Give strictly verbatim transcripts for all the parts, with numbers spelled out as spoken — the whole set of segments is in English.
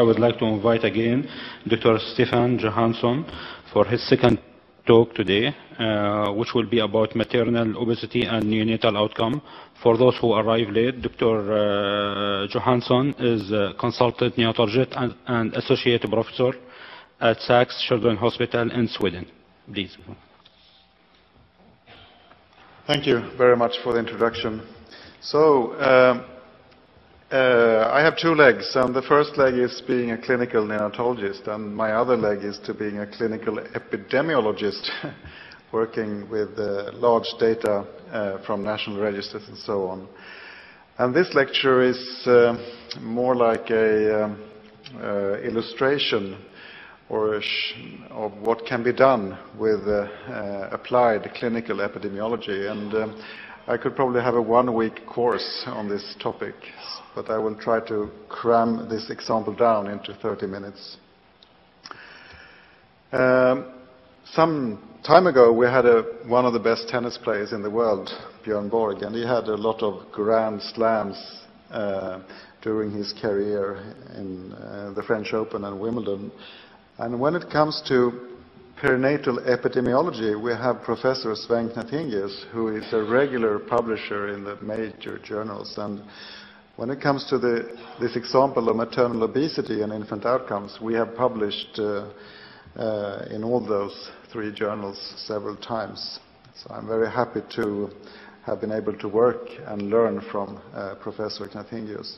would like to invite again Doctor Stefan Johansson for his second talk today, uh, which will be about maternal obesity and neonatal outcome. For those who arrive late, Doctor Uh, Johansson is a consultant neonatologist and, and associate professor at Sachs Children's Hospital in Sweden. Please. Thank you very much for the introduction. So, um, uh, I have two legs, and the first leg is being a clinical neonatologist, and my other leg is to being a clinical epidemiologist, working with uh, large data uh, from national registers and so on. And this lecture is uh, more like a um, uh, illustration or a sh of what can be done with uh, uh, applied clinical epidemiology. And um, I could probably have a one-week course on this topic, but I will try to cram this example down into thirty minutes. Um, some time ago, we had a, one of the best tennis players in the world, Björn Borg, and he had a lot of grand slams uh, during his career in uh, the French Open and Wimbledon. And when it comes to perinatal epidemiology, we have Professor Sven Knattingius, who is a regular publisher in the major journals. And when it comes to the, this example of maternal obesity and infant outcomes, we have published uh, uh, in all those three journals several times. So I'm very happy to have been able to work and learn from uh, Professor Knattingius.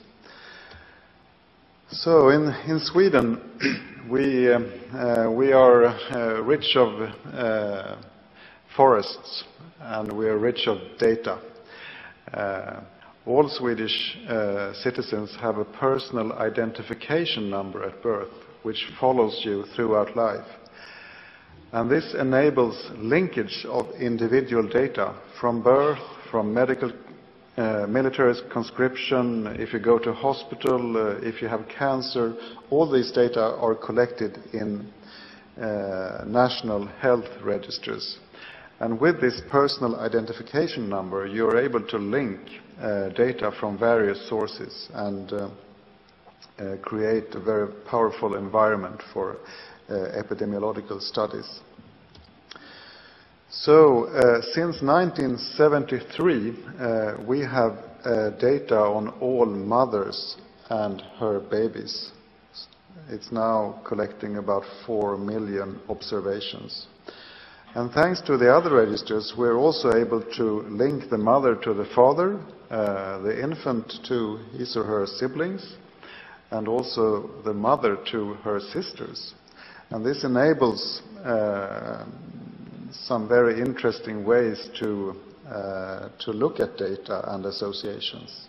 So in, in Sweden, we, um, uh, we are uh, rich of uh, forests, and we are rich of data. Uh, all Swedish uh, citizens have a personal identification number at birth, which follows you throughout life. And this enables linkage of individual data from birth, from medical Uh, military conscription, if you go to hospital, uh, if you have cancer, all these data are collected in uh, national health registers. And with this personal identification number, you are able to link uh, data from various sources and uh, uh, create a very powerful environment for uh, epidemiological studies. So, uh, since nineteen seventy-three, uh, we have uh, data on all mothers and her babies. It's now collecting about four million observations. And thanks to the other registers, we're also able to link the mother to the father, uh, the infant to his or her siblings, and also the mother to her sisters. And this enables uh, some very interesting ways to, uh, to look at data and associations.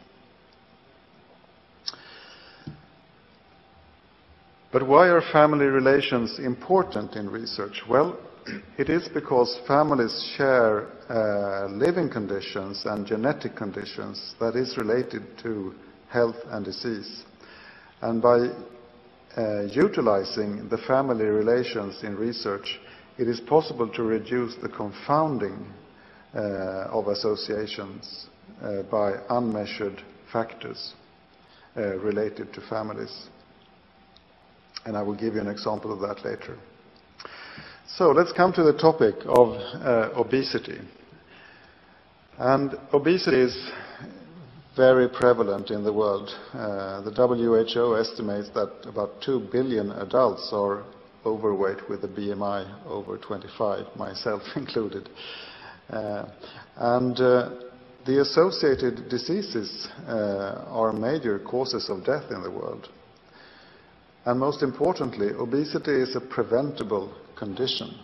But why are family relations important in research? Well, it is because families share uh, living conditions and genetic conditions that is related to health and disease. And by uh, utilizing the family relations in research, it is possible to reduce the confounding uh, of associations uh, by unmeasured factors uh, related to families. And I will give you an example of that later. So let's come to the topic of uh, obesity. And obesity is very prevalent in the world. Uh, the W H O estimates that about two billion adults are overweight with a B M I over twenty-five, myself included. Uh, and uh, the associated diseases uh, are major causes of death in the world. And most importantly, obesity is a preventable condition.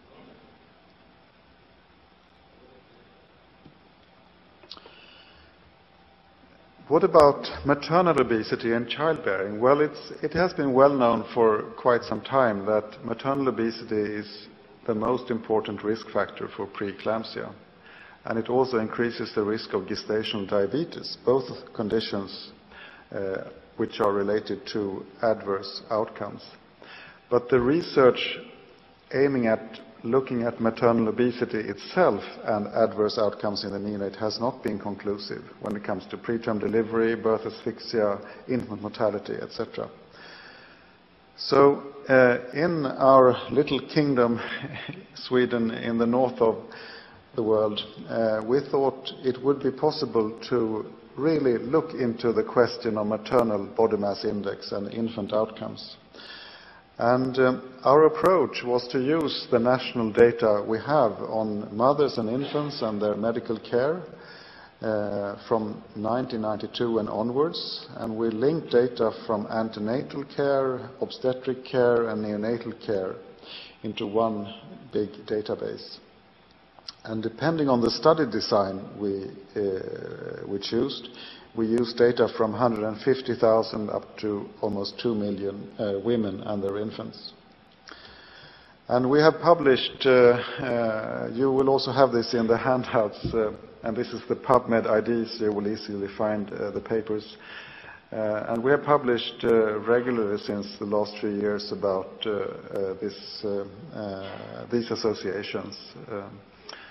What about maternal obesity and childbearing? Well, it's, it has been well known for quite some time that maternal obesity is the most important risk factor for preeclampsia. And it also increases the risk of gestational diabetes, both conditions uh, which are related to adverse outcomes. But the research aiming at looking at maternal obesity itself and adverse outcomes in the neonate has not been conclusive when it comes to preterm delivery, birth asphyxia, infant mortality, et cetera. So uh, in our little kingdom, Sweden, in the north of the world, uh, we thought it would be possible to really look into the question of maternal body mass index and infant outcomes. And um, our approach was to use the national data we have on mothers and infants and their medical care uh, from nineteen ninety-two and onwards, and we linked data from antenatal care, obstetric care and neonatal care into one big database. And depending on the study design we, uh, we chose, we used data from one hundred fifty thousand up to almost two million uh, women and their infants. And we have published, uh, uh, you will also have this in the handouts, uh, and this is the PubMed I Ds, you will easily find uh, the papers. Uh, and we have published uh, regularly since the last few years about uh, uh, this, uh, uh, these associations. Um,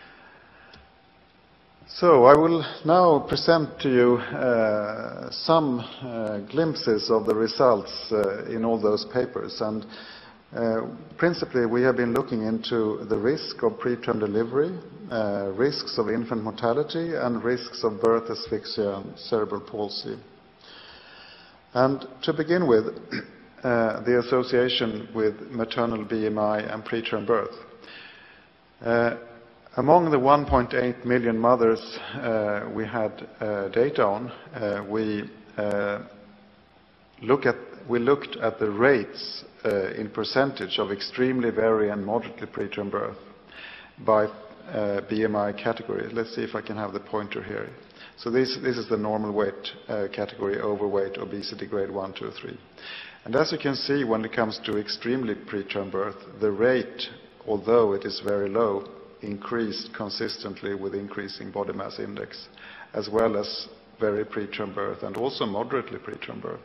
So I will now present to you uh, some uh, glimpses of the results uh, in all those papers. And uh, principally we have been looking into the risk of preterm delivery, uh, risks of infant mortality, and risks of birth asphyxia and cerebral palsy. And to begin with, uh, the association with maternal B M I and preterm birth. Uh, Among the one point eight million mothers uh, we had uh, data on, uh, we, uh, look at, we looked at the rates uh, in percentage of extremely very and moderately preterm birth by uh, B M I category. Let's see if I can have the pointer here. So this, this is the normal weight uh, category: overweight, obesity, grade one, two, three. And as you can see, when it comes to extremely preterm birth, the rate, although it is very low, increased consistently with increasing body mass index, as well as very preterm birth and also moderately preterm birth.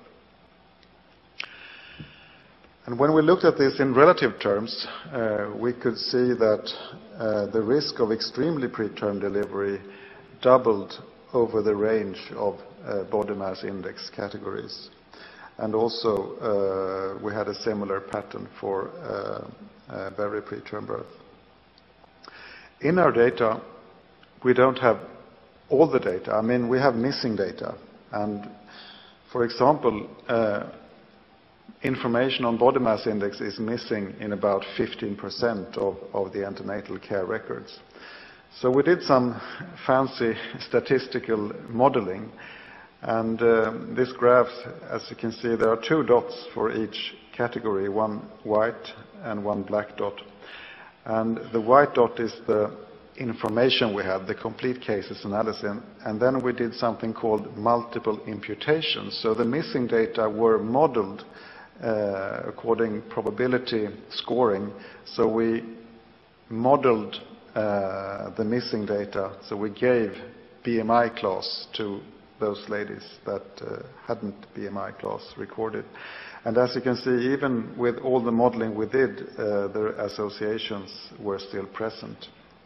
And when we looked at this in relative terms, uh, we could see that uh, the risk of extremely preterm delivery doubled over the range of uh, body mass index categories. And also uh, we had a similar pattern for uh, uh, very preterm birth. In our data, we don't have all the data. I mean, we have missing data. And, for example, uh, information on body mass index is missing in about fifteen percent of, of the antenatal care records. So we did some fancy statistical modeling. And uh, this graph, as you can see, there are two dots for each category, one white and one black dot. And the white dot is the information we had, the complete cases analysis, and then we did something called multiple imputations. So the missing data were modeled uh, according probability scoring. So we modeled uh, the missing data. So we gave B M I class to those ladies that uh, hadn't B M I class recorded. And as you can see, even with all the modeling we did, uh, the associations were still present.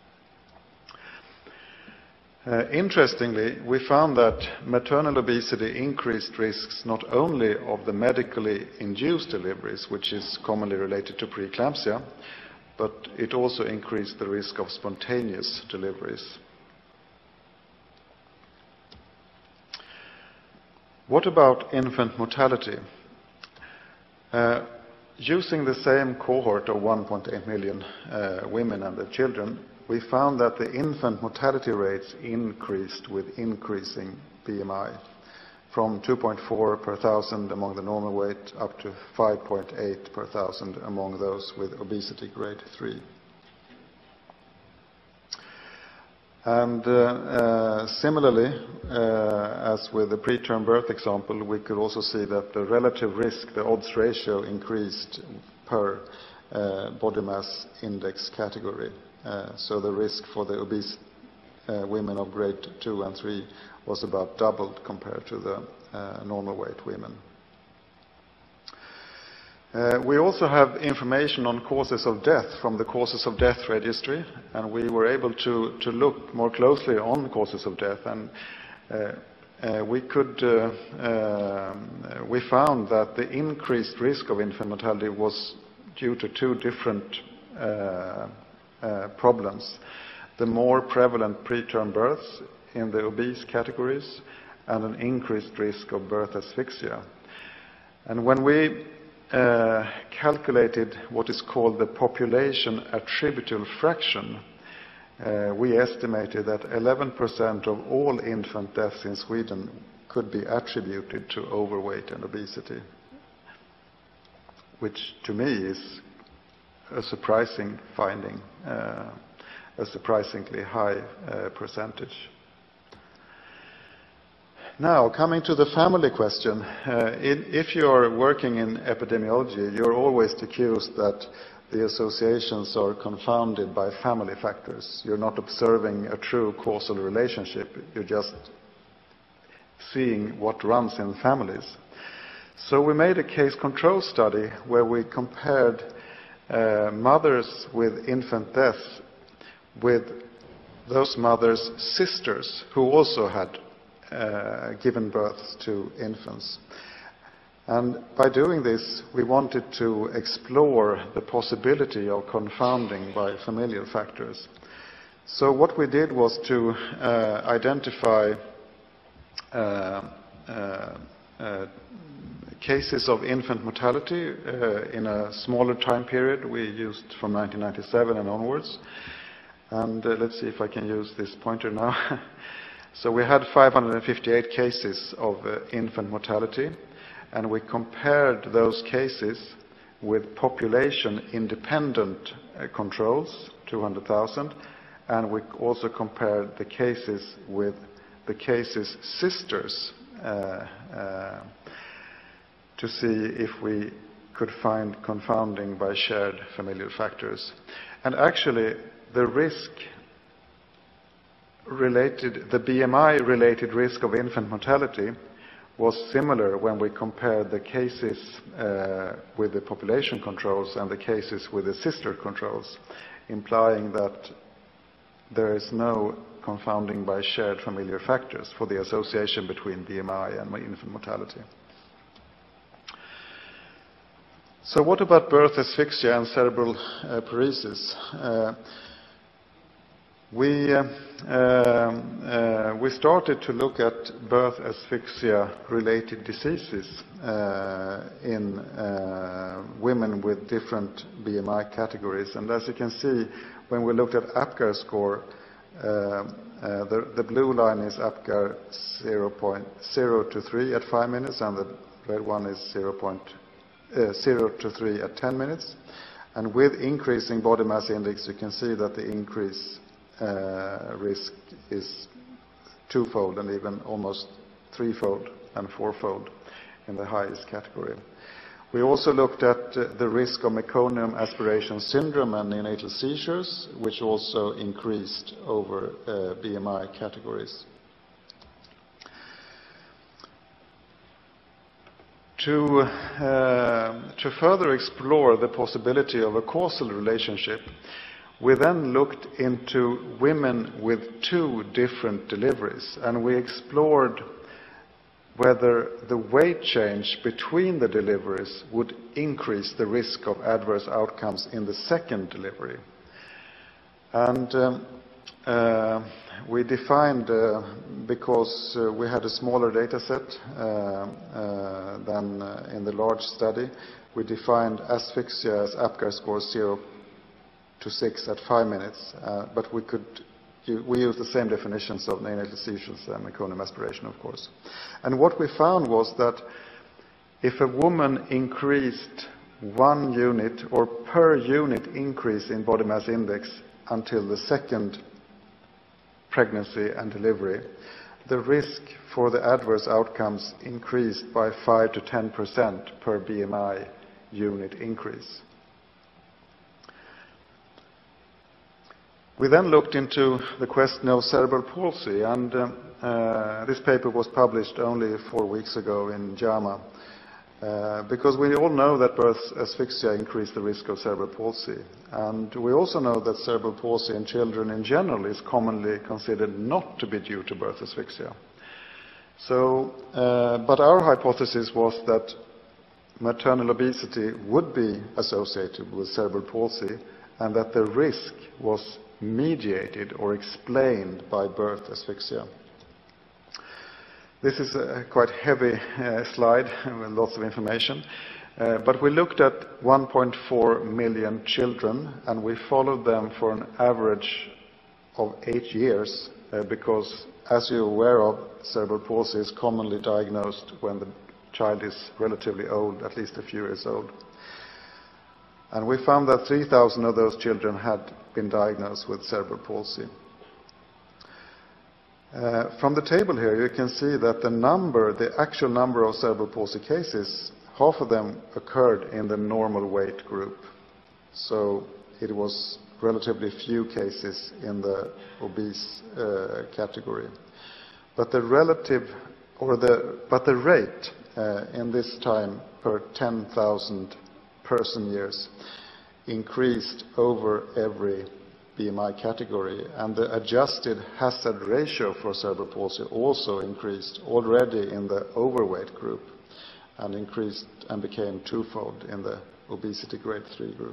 Uh, interestingly, we found that maternal obesity increased risks not only of the medically induced deliveries, which is commonly related to preeclampsia, but it also increased the risk of spontaneous deliveries. What about infant mortality? Uh, using the same cohort of one point eight million uh, women and their children, we found that the infant mortality rates increased with increasing B M I, from two point four per thousand among the normal weight up to five point eight per thousand among those with obesity grade three. And uh, uh, similarly, uh, as with the preterm birth example, we could also see that the relative risk, the odds ratio, increased per uh, body mass index category. Uh, so the risk for the obese uh, women of grade two and three was about doubled compared to the uh, normal weight women. Uh, we also have information on causes of death from the causes of death registry, and we were able to, to look more closely on causes of death. And uh, uh, we could, uh, uh, we found that the increased risk of infant mortality was due to two different uh, uh, problems. The more prevalent preterm births in the obese categories and an increased risk of birth asphyxia. And when we uh, calculated what is called the population attributable fraction, uh, we estimated that eleven percent of all infant deaths in Sweden could be attributed to overweight and obesity, which to me is a surprising finding, uh, a surprisingly high uh, percentage. Now, coming to the family question, uh, in, if you're working in epidemiology, you're always accused that the associations are confounded by family factors. You're not observing a true causal relationship. You're just seeing what runs in families. So we made a case control study where we compared uh, mothers with infant deaths with those mothers' sisters who also had Uh, given birth to infants. And by doing this, we wanted to explore the possibility of confounding by familial factors. So what we did was to uh, identify uh, uh, uh, cases of infant mortality uh, in a smaller time period. We used from nineteen ninety-seven and onwards. And uh, let's see if I can use this pointer now. So we had five hundred fifty-eight cases of uh, infant mortality, and we compared those cases with population-independent uh, controls, two hundred thousand, and we also compared the cases with the cases' sisters uh, uh, to see if we could find confounding by shared familial factors. And actually, the risk related, the B M I-related risk of infant mortality was similar when we compared the cases uh, with the population controls and the cases with the sister controls, implying that there is no confounding by shared familiar factors for the association between B M I and infant mortality. So what about birth asphyxia and cerebral uh, paresis? Uh, We, uh, uh, we started to look at birth asphyxia-related diseases uh, in uh, women with different B M I categories. And as you can see, when we looked at APGAR score, uh, uh, the, the blue line is APGAR zero point zero to three at five minutes, and the red one is zero point zero to three at ten minutes. And with increasing body mass index, you can see that the increase Uh, risk is twofold and even almost threefold and fourfold in the highest category. We also looked at uh, the risk of meconium aspiration syndrome and neonatal seizures, which also increased over uh, B M I categories. To, uh, to further explore the possibility of a causal relationship, we then looked into women with two different deliveries, and we explored whether the weight change between the deliveries would increase the risk of adverse outcomes in the second delivery. And um, uh, we defined, uh, because uh, we had a smaller data set uh, uh, than uh, in the large study, we defined asphyxia as APGAR score zero to six at five minutes, uh, but we could we use the same definitions of neonatal seizures and meconium aspiration, of course. And what we found was that if a woman increased one unit or per unit increase in body mass index until the second pregnancy and delivery, the risk for the adverse outcomes increased by five to ten percent per B M I unit increase. We then looked into the question of cerebral palsy, and um, uh, this paper was published only four weeks ago in JAMA, uh, because we all know that birth asphyxia increases the risk of cerebral palsy. And we also know that cerebral palsy in children in general is commonly considered not to be due to birth asphyxia. So, uh, but our hypothesis was that maternal obesity would be associated with cerebral palsy and that the risk was mediated or explained by birth asphyxia. This is a quite heavy uh, slide with lots of information, uh, but we looked at one point four million children and we followed them for an average of eight years uh, because, as you're aware of, cerebral palsy is commonly diagnosed when the child is relatively old, at least a few years old. And we found that three thousand of those children had been diagnosed with cerebral palsy. Uh, from the table here, you can see that the number, the actual number of cerebral palsy cases, half of them occurred in the normal weight group. So it was relatively few cases in the obese uh, category. But the relative, or the, but the rate uh, in this time per ten thousand person years increased over every B M I category, and the adjusted hazard ratio for cerebral palsy also increased already in the overweight group and increased and became twofold in the obesity grade three group.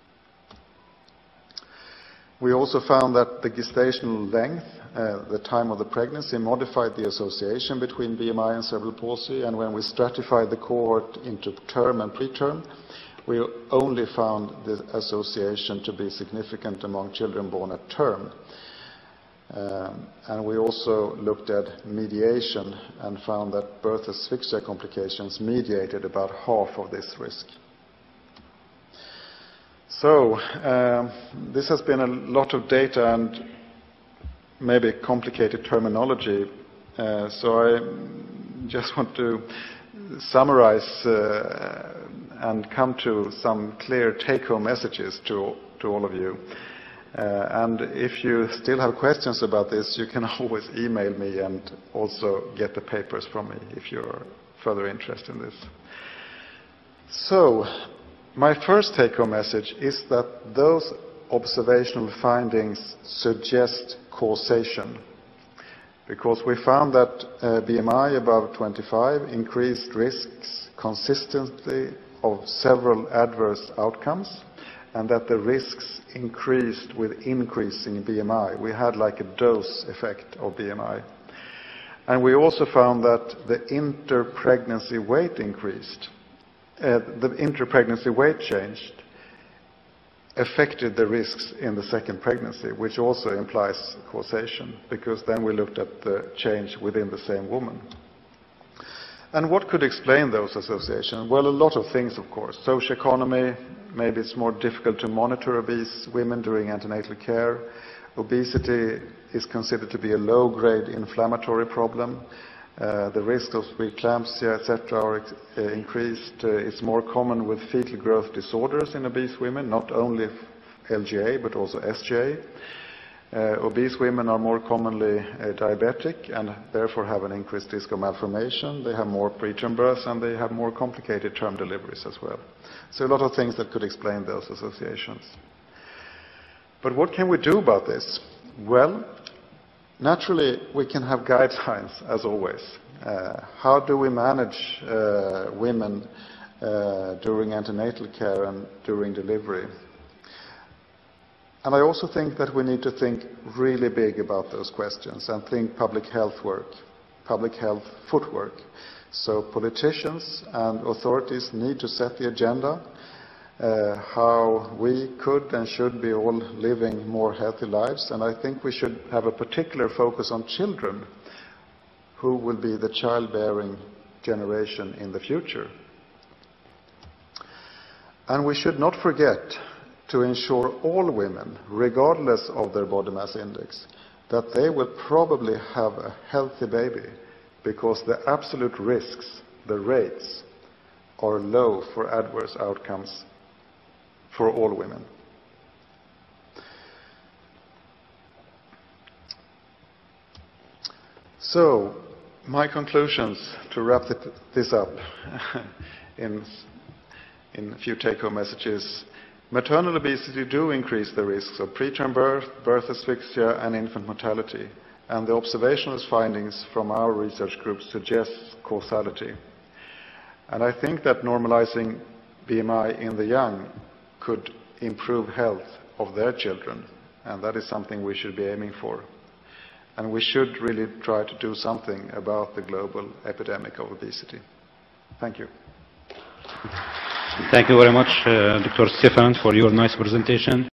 We also found that the gestational length, uh, the time of the pregnancy, modified the association between B M I and cerebral palsy, and when we stratified the cohort into term and preterm, we only found the association to be significant among children born at term. Um, and we also looked at mediation and found that birth asphyxia complications mediated about half of this risk. So, um, this has been a lot of data and maybe complicated terminology. Uh, so I just want to summarize uh, and come to some clear take-home messages to, to all of you. Uh, and if you still have questions about this, you can always email me and also get the papers from me if you're further interested in this. So, my first take-home message is that those observational findings suggest causation, because we found that uh, B M I above twenty-five increased risks consistently of several adverse outcomes, and that the risks increased with increasing B M I. We had like a dose effect of B M I. And we also found that the inter-pregnancy weight increased. Uh, the inter-pregnancy weight changed affected the risks in the second pregnancy, which also implies causation, because then we looked at the change within the same woman. And what could explain those associations? Well, a lot of things, of course. Socioeconomy, maybe it's more difficult to monitor obese women during antenatal care. Obesity is considered to be a low-grade inflammatory problem. Uh, the risk of preeclampsia, et cetera, are uh, increased. Uh, it's more common with fetal growth disorders in obese women, not only L G A, but also S G A. Uh, obese women are more commonly uh, diabetic and therefore have an increased risk of malformation. They have more preterm births and they have more complicated term deliveries as well. So a lot of things that could explain those associations. But what can we do about this? Well, naturally, we can have guidelines, as always. Uh, how do we manage uh, women uh, during antenatal care and during delivery? And I also think that we need to think really big about those questions and think public health work, public health footwork. So politicians and authorities need to set the agenda, uh, how we could and should be all living more healthy lives. And I think we should have a particular focus on children, who will be the childbearing generation in the future. And we should not forget to ensure all women, regardless of their body mass index, that they will probably have a healthy baby, because the absolute risks, the rates, are low for adverse outcomes for all women. So, my conclusions to wrap this up in, in a few take-home messages. Maternal obesity do increase the risks of preterm birth, birth asphyxia, and infant mortality. and the observational findings from our research group suggest causality. And I think that normalizing B M I in the young could improve health of their children, and that is something we should be aiming for. And we should really try to do something about the global epidemic of obesity. Thank you. Thank you very much, uh, Doctor Stefan, for your nice presentation.